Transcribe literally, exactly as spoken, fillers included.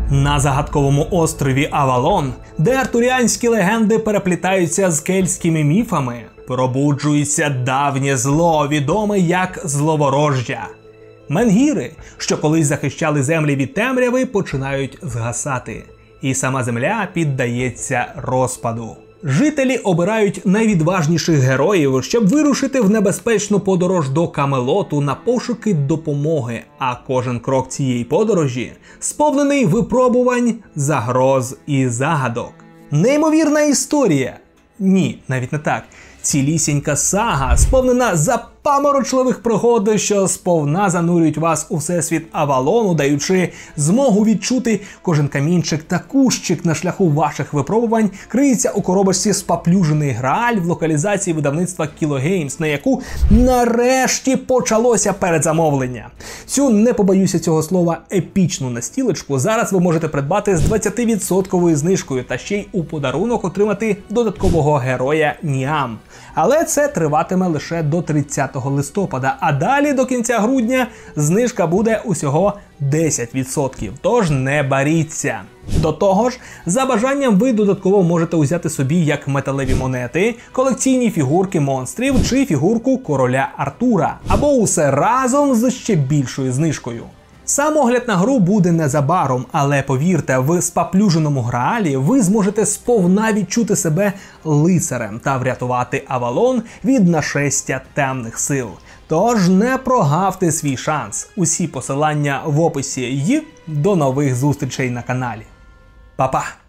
На загадковому острові Авалон, де артуріанські легенди переплітаються з кельтськими міфами, пробуджується давнє зло, відоме як Зловорождя. Менгіри, що колись захищали землі від темряви, починають згасати. І сама земля піддається розпаду. Жителі обирають найвідважніших героїв, щоб вирушити в небезпечну подорож до Камелоту на пошуки допомоги, а кожен крок цієї подорожі сповнений випробувань, загроз і загадок. Неймовірна історія. Ні, навіть не так. Цілісінька сага, сповнена запаморочливих пригод, що сповна занурюють вас у всесвіт Авалону, даючи змогу відчути кожен камінчик та кущик на шляху ваших випробувань, криється у коробочці спаплюжений Грааль в локалізації видавництва Kilo Games, на яку нарешті почалося передзамовлення. Цю, не побоюся цього слова, епічну настілочку зараз ви можете придбати з двадцятивідсотковою знижкою та ще й у подарунок отримати додаткового героя Ніам. Але це триватиме лише до тридцятого листопада, а далі до кінця грудня знижка буде усього десять відсотків, тож не баріться. До того ж, за бажанням ви додатково можете узяти собі як металеві монети, колекційні фігурки монстрів чи фігурку короля Артура, або усе разом з ще більшою знижкою. Сам огляд на гру буде незабаром, але повірте, в спаплюженому Граалі ви зможете сповна відчути себе лицарем та врятувати Авалон від нашестя темних сил. Тож не прогавте свій шанс. Усі посилання в описі і до нових зустрічей на каналі. Па-па!